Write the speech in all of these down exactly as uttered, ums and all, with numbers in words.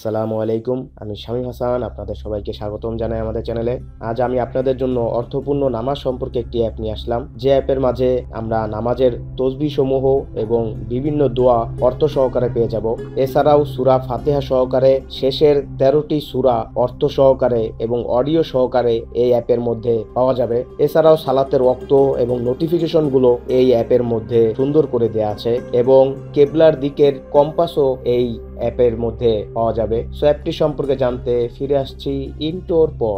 আসসালামু আলাইকুম। আমি শামীম হাসান, আপনাদের সবাইকে স্বাগতম জানাই আমাদের চ্যানেলে। আজ আমি আপনাদের জন্য অর্থপূর্ণ নামাজ সম্পর্কে একটি অ্যাপ নিয়ে আসলাম, যে অ্যাপের মাঝে আমরা নামাজের তসবিহ সমূহ এবং বিভিন্ন দোয়া অর্থ সহকারে পেয়ে যাব। এছাড়াও সূরা ফাতিহা সহকারে শেষের তেরোটি সূরা অর্থ সহকারে এবং অডিও সহকারে এই অ্যাপের মধ্যে পাওয়া যাবে। এছাড়াও সালাতের ওয়াক্ত এবং নোটিফিকেশন গুলো এই অ্যাপের মধ্যে সুন্দর করে দেওয়া আছে এবং কেবলার দিকের কম্পাসও এই অ্যাপের মধ্যে পাওয়া যাবে। সো অ্যাপটি সম্পর্কে জানতে ফিরে আসছি ইন্ট্রোর পর।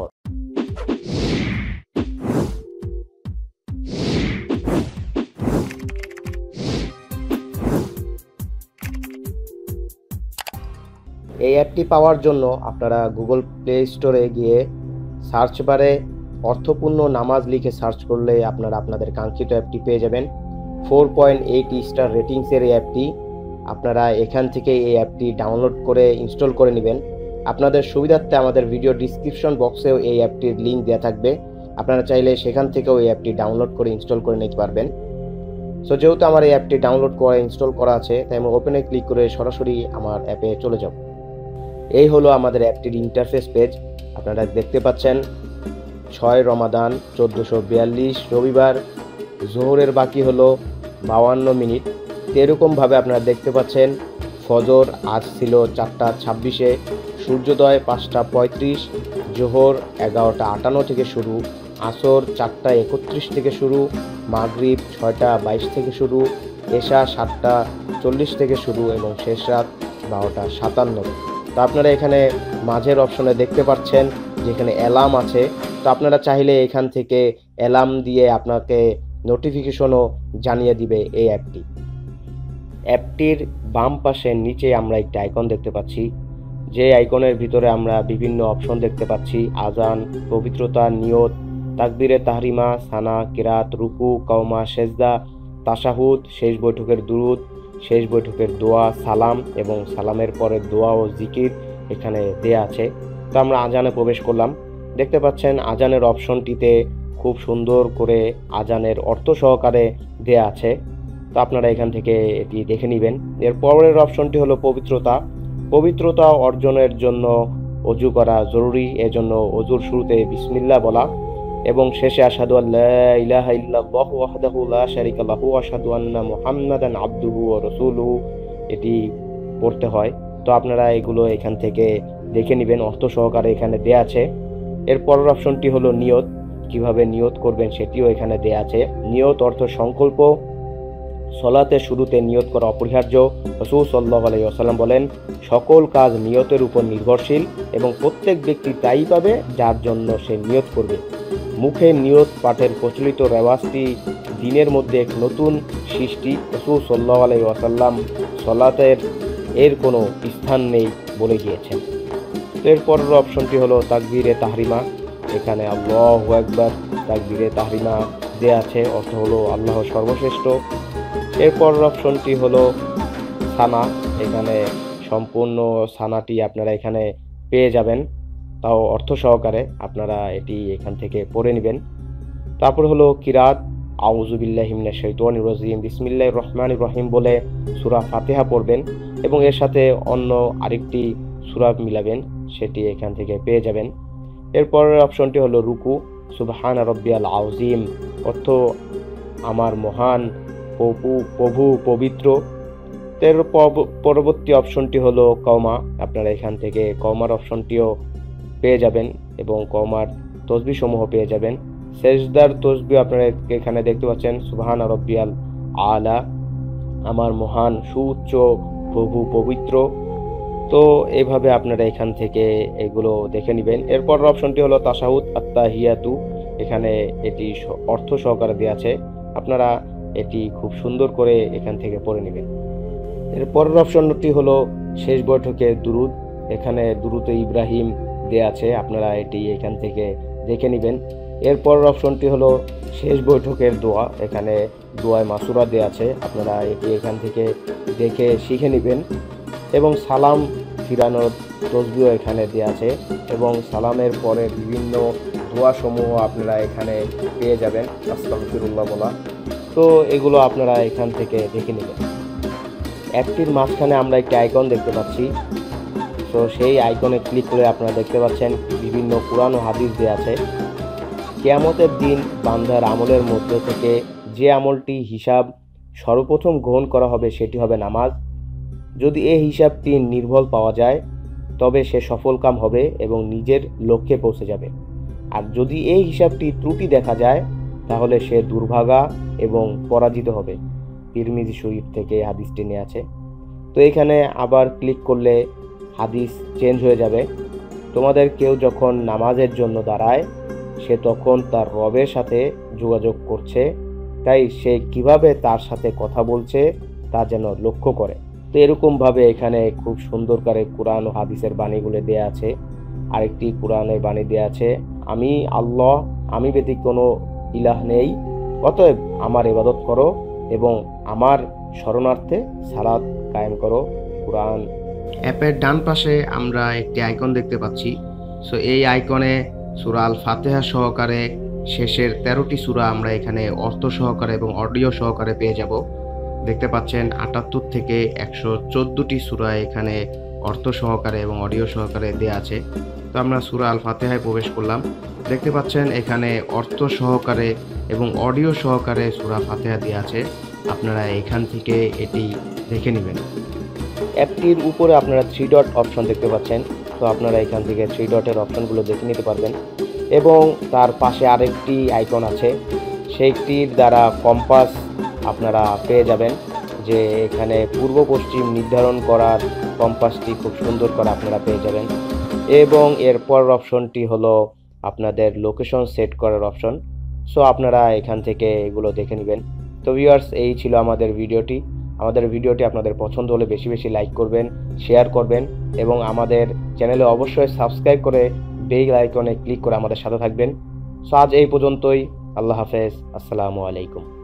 এই অ্যাপটি পাওয়ার জন্য আপনারা গুগল প্লে স্টোরে গিয়ে সার্চ বারে অর্থপূর্ণ নামাজ লিখে সার্চ করলে আপনারা আপনাদের কাঙ্ক্ষিত অ্যাপটি পেয়ে যাবেন। ফোর পয়েন্ট এইট স্টার রেটিংসের এই অ্যাপটি, আপনারা এখান থেকে এই অ্যাপটি ডাউনলোড করে ইনস্টল করে নেবেন। আপনাদের সুবিধার্থে আমাদের ভিডিও ডিসক্রিপশন বক্সেও এই অ্যাপটির লিঙ্ক দেওয়া থাকবে, আপনারা চাইলে সেখান থেকেও এই অ্যাপটি ডাউনলোড করে ইনস্টল করে নিতে পারবেন। সো যেহেতু আমার এই অ্যাপটি ডাউনলোড করা ইনস্টল করা আছে, তাই আমি ওপেনে ক্লিক করে সরাসরি আমার অ্যাপে চলে যাব। এই হলো আমাদের অ্যাপটির ইন্টারফেস পেজ। আপনারা দেখতে পাচ্ছেন ছয় রমাদান চোদ্দোশো বিয়াল্লিশ রবিবার, জোহরের বাকি হলো বাউান্ন মিনিট। এরকমভাবে আপনারা দেখতে পাচ্ছেন ফজর আজ ছিল চারটা ছাব্বিশে, সূর্যোদয় পাঁচটা পঁয়ত্রিশ, জোহর এগারোটা আটান্ন থেকে শুরু, আসর চারটা একত্রিশ থেকে শুরু, মাগরিব ছয়টা বাইশ থেকে শুরু, এশা সাতটা চল্লিশ থেকে শুরু এবং শেষ রাত বারোটা সাতান্ন। তো আপনারা এখানে মাঝের অপশনে দেখতে পাচ্ছেন যেখানে অ্যালার্ম আছে। তো আপনারা চাইলে এখান থেকে অ্যালার্ম দিয়ে আপনাকে নোটিফিকেশনও জানিয়ে দিবে এই অ্যাপটি। অ্যাপটির বাম পাশে নিচে আমরা একটি আইকন দেখতে পাচ্ছি, যে আইকনের ভিতরে আমরা বিভিন্ন অপশন দেখতে পাচ্ছি: আজান, পবিত্রতা, নিয়ত, তাকবীরে তাহরিমা, সানা, কিরাত, রুকু, কওমা, সেজদা, তাশাহুদ, শেষ বৈঠকের দুরুদ, শেষ বৈঠকের দোয়া, সালাম এবং সালামের পরে দোয়া ও জিকির এখানে দেয়া আছে। তো আমরা আজানে প্রবেশ করলাম। দেখতে পাচ্ছেন আজানের অপশনটিতে খুব সুন্দর করে আজানের অর্থ সহকারে দেয়া আছে। তো আপনারা এখান থেকে এটি দেখে নেবেন। এর পরের অপশনটি হলো পবিত্রতা। পবিত্রতা অর্জনের জন্য অজু করা জরুরি, এজন্য অজুর শুরুতে বিসমিল্লাহ বলা এবং শেষে আশহাদু আল্লা ইলাহা ইল্লাল্লাহু ওয়াহদাহু লা শারীকা লাহু ওয়া আশহাদু আন্না মুহাম্মাদান আবদুহু ওয়া রাসূলুহু এটি পড়তে হয়। তো আপনারা এগুলো এখান থেকে দেখে নেবেন, অর্থ সহকারে এখানে দেয়া আছে। এর পরের অপশনটি হলো নিয়ত। কিভাবে নিয়ত করবেন সেটিও এখানে দেয়া আছে। নিয়ত অর্থ সংকল্প। সলাতের শুরুতে নিয়ত করা অপরিহার্য। রাসূল সাল্লাল্লাহু আলাইহি ওয়াসাল্লাম বলেন, সকল কাজ নিয়তের উপর নির্ভরশীল এবং প্রত্যেক ব্যক্তি তাই পাবে যার জন্য সে নিয়ত করবে। মুখে নিয়ত পাঠের প্রচলিত রেওয়াজটি দিনের মধ্যে এক নতুন সৃষ্টি। রাসূল সাল্লাল্লাহু আলাইহি ওয়াসাল্লাম সলাতের এর কোনো স্থান নেই বলে গিয়েছেন। এরপরের অপশনটি হলো তাকবীরে তাহরিমা। এখানে আল্লাহু আকবার তাকবীরে তাহরিমা দেয়া আছে, অর্থ হলো আল্লাহ সর্বশ্রেষ্ঠ। এরপরের অপশনটি হলো সানা। এখানে সম্পূর্ণ সানাটি আপনারা এখানে পেয়ে যাবেন, তাও অর্থ সহকারে। আপনারা এটি এখান থেকে পড়ে নেবেন। তারপর হলো কিরাত। আউযু বিল্লাহি মিনাশ শাইতানির রাজিম, বিসমিল্লাহির রহমানির রহিম বলে সূরা ফাতিহা পড়বেন এবং এর সাথে অন্য আরেকটি সূরা মিলাবেন, সেটি এখান থেকে পেয়ে যাবেন। এরপরের অপশনটি হলো রুকু। সুবহান রাব্বিয়াল আযীম, অর্থ আমার মহান প্রভু প্রভু পবিত্র। এর পরবর্তী অপশনটি হলো কওমা। আপনারা এখান থেকে কওমার অপশনটিও পেয়ে যাবেন এবং কওমার তসবিহ সমূহ পেয়ে যাবেন। সেজদার তসবিহ আপনারা এখানে দেখতে পাচ্ছেন, সুবহান রাব্বিয়াল আলা, আমার মহান সুউচ্চ প্রভু পবিত্র। তো এইভাবে আপনারা এখান থেকে এগুলো দেখে নেবেন। এরপর অপশনটি হলো তাশাহুদ আত্তাহিয়াতু। এখানে এটি অর্থ সহকারে দেওয়া আছে, আপনারা এটি খুব সুন্দর করে এখান থেকে পড়ে নেবেন। এরপরের অপশনটি হলো শেষ বৈঠকে দুরুদ। এখানে দুরুদে ইব্রাহিম দেয়া আছে, আপনারা এটি এখান থেকে দেখে নেবেন। এরপরের অপশনটি হলো শেষ বৈঠকের দোয়া। এখানে দোয়ায় মাসুরা দেয়া আছে, আপনারা এটি এখান থেকে দেখে শিখে নেবেন। এবং সালাম ফিরানোর তসবিহ এখানে দেয়া আছে এবং সালামের পরে বিভিন্ন দোয়া সমূহ আপনারা এখানে পেয়ে যাবেন, আস্তাগফিরুল্লাহ বলা। তো এগুলো আপনারা এখান থেকে দেখে নেবেন। অ্যাপটির মাঝখানে আমরা একটি আইকন দেখতে পাচ্ছি। সো সেই আইকনে ক্লিক করে আপনারা দেখতে পাচ্ছেন বিভিন্ন কোরআন ও হাদিস দেওয়া আছে। কিয়ামতের দিন বান্দার আমলের মধ্য থেকে যে আমলটি হিসাব সর্বপ্রথম গ্রহণ করা হবে সেটি হবে নামাজ। যদি এই হিসাবটি নির্ভুল পাওয়া যায় তবে সে সফলকাম হবে এবং নিজের লক্ষ্যে পৌঁছে যাবে। আর যদি এই হিসাবটি ত্রুটি দেখা যায় তাহলে সে দুর্ভাগা এবং পরাজিত হবে। তিরমিজি শরীফ থেকে হাদিসটি নিয়ে আছে। তো এখানে আবার ক্লিক করলে হাদিস চেঞ্জ হয়ে যাবে। তোমাদের কেউ যখন নামাজের জন্য দাঁড়ায় সে তখন তার রবের সাথে যোগাযোগ করছে, তাই সে কিভাবে তার সাথে কথা বলছে তা যেন লক্ষ্য করে। তো এরকমভাবে এখানে খুব সুন্দর করে কোরআন ও হাদিসের বাণীগুলো দেয়া আছে। আরেকটি কোরআনের বাণী দেয়া আছে, আমি আল্লাহ, আমি ব্যতীত কোনো ইলাহ নেই, অতএব আমার ইবাদত করো এবং আমার শরণার্থে সালাত কায়েম করো। কোরআন অ্যাপের ডান পাশে আমরা একটি আইকন দেখতে পাচ্ছি। সো এই আইকনে সূরা আল ফাতিহা সহকারে শেষের তেরোটি সূরা আমরা এখানে অর্থ সহকারে এবং অডিও সহকারে পেয়ে যাব। দেখতে পাচ্ছেন আটাত্তর থেকে একশো চোদ্দোটি সূরা এখানে অর্থ সহকারে এবং অডিও সহকারে দেয়া আছে। তো আমরা সূরা আল ফাতিহায় প্রবেশ করলাম। দেখতে পাচ্ছেন এখানে অর্থ সহকারে এবং অডিও সহকারে সূরা ফাতিহা দেয়া আছে। আপনারা এখান থেকে এটি দেখে নেবেন। অ্যাপটির উপরে আপনারা থ্রি ডট অপশন দেখতে পাচ্ছেন। তো আপনারা এখান থেকে থ্রি ডটের অপশনগুলো দেখে নিতে পারবেন এবং তার পাশে আরেকটি আইকন আছে, সেইটির দ্বারা কম্পাস আপনারা পেয়ে যাবেন, যে এখানে পূর্ব পশ্চিম নির্ধারণ করার কম্পাসটি খুব সুন্দর করে আপনারা পেয়ে যাবেন। এবং এরপর অপশনটি হলো আপনাদের লোকেশন সেট করার অপশন। সো আপনারা এখান থেকে এগুলো দেখে নেবেন। তো ভিউয়ার্স, এই ছিল আমাদের ভিডিওটি। আমাদের ভিডিওটি আপনাদের পছন্দ হলে বেশি বেশি লাইক করবেন, শেয়ার করবেন এবং আমাদের চ্যানেলে অবশ্যই সাবস্ক্রাইব করে বেল আইকনে ক্লিক করে আমাদের সাথে থাকবেন। সো আজ এই পর্যন্তই। আল্লাহ হাফেজ। আসসালামু আলাইকুম।